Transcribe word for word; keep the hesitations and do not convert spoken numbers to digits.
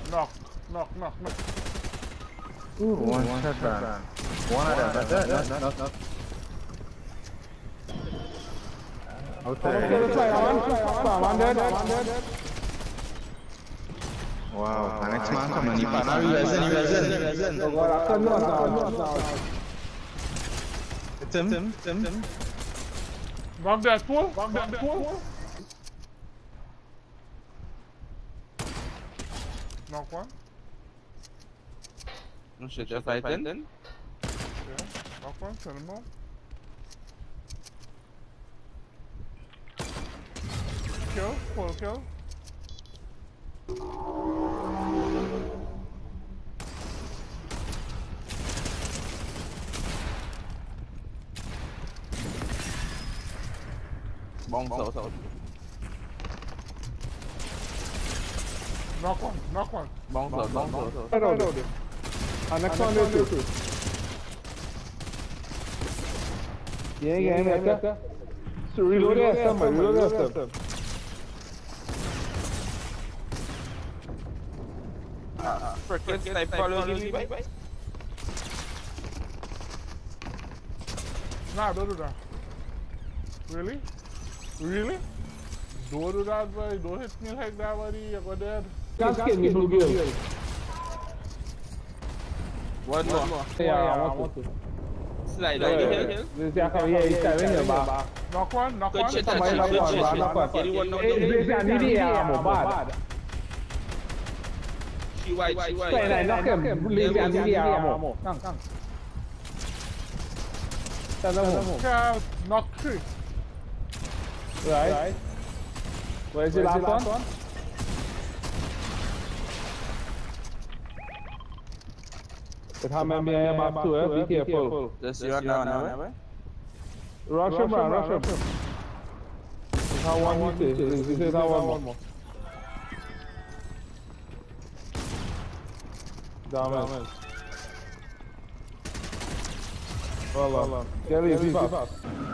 Knock, knock, knock, knock. Ooh, one, one shot ban. One of them, that's it. Knock, knock, knock. Wow, next man come on, you can't be resin, you resin. It's him, him, him, him. Knock that pool, knock that pool. Knock one. No shit, they're fighting. Yeah, knock one, send him out. Kill, full kill. Bounce out, out. Knock one, knock one. Bounce out, bounce out. I don't know. Uh, next one there too. Yeah, yeah, yeah, yeah. So reload it, somebody, reload it. Frickin' sniper following you, bye. Nah, don't do that. Really? Really? Don't do that, buddy. Don't hit me like that, buddy. You're going dead. Can't skin me, blue girl. One more. Yeah, I want to. Slide down the hill. This is how he is coming here, back. Knock one, knock Good one. shit, Somebody knock one, man, knock one. Get the one knocked Hey, down. this is an idiot, I'm bad. She white, she white. Fine, I knock him. Leave an idiot, ammo. Come, come. Send them home. Uh, knock three. Right. Where's the last one? But how many I am up to, eh? Be careful. Just you now, now, Rush him, man, rush him. This is how one you say. This is how one more. Damage. Well, well. Get it, be fast.